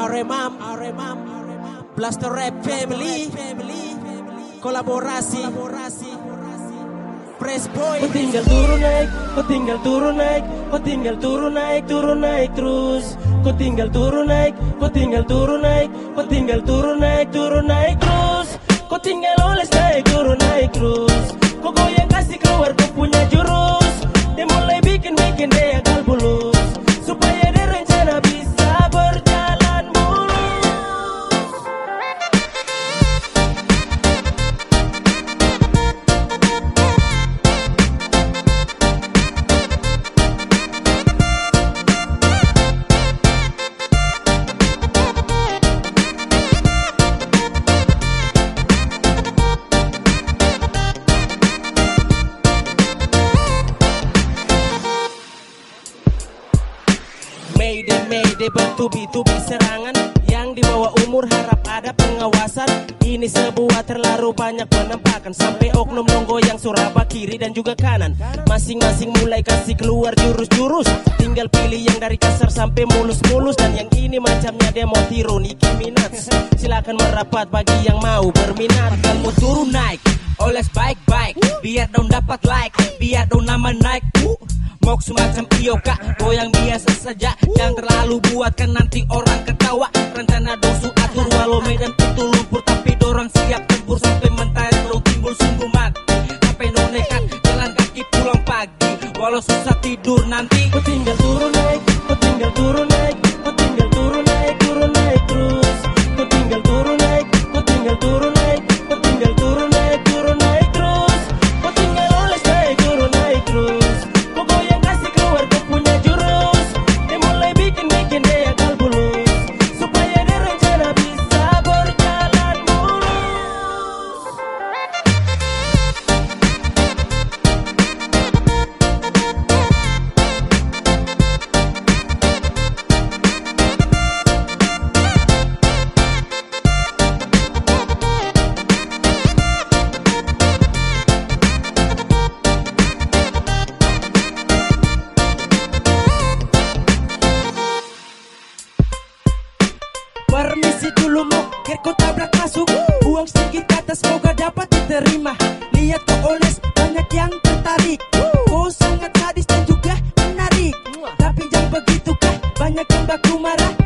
Aremam, Blasta Rap Family, kolaborasi, Press Boy. Kau tinggal turun naik, kau tinggal turun naik, kau tinggal turun naik terus. Kau tinggal turun naik, kau tinggal turun naik, kau tinggal turun naik terus. Kau tinggal oles naik terus. Kau goyang kasih keluar kau punya jurus. Dia mulai bikin dia gal bulus, supaya dia rencana bisa berjalan mulus. Mayday bertubi-tubi serangan yang di bawah umur, harap ada pengawasan. Ini sebuah terlalu banyak penampakan, sampai oknum nonggo yang suraba kiri dan juga kanan. Masing-masing mulai kasih keluar jurus-jurus, tinggal pilih yang dari kasar sampai mulus-mulus. Dan yang ini macamnya dia mau tiru Nicki Minaj. Silakan merapat bagi yang mau berminat. Kamu turun naik, oles baik-baik, biar dong dapat like, biar dong nama naik. Mok semacam iyo kak, goyang biasa saja, jangan terlalu buatkan nanti orang ketawa. Rencana dosu atur walau medan itu lumpur, tapi dorang siap tempur sampai mentari belum timbul sungguh mati. Sampai no nekat jalan kaki pulang pagi, walau susah tidur nanti. Kau tinggal turun naik, kau tinggal turun naik, kau tinggal turun naik terus. Kau tinggal turun naik, kau tinggal turun naik, kau tinggal turun naik terus. Kau tinggal oles naik terus. Kau goyang kasih keluar kau punya jurus. Dia mulai bikin dia gal bulus, supaya dia rencana bisa berjalan mulus. Permisi dulu mau, biar kau tabrak masuk. Buang sedikit kata semoga dapat diterima. Lihat kau oles, banyak yang tertarik. Kau sangat sadis dan juga menarik. Tapi jangan begitu kah, banyak yang baku marah.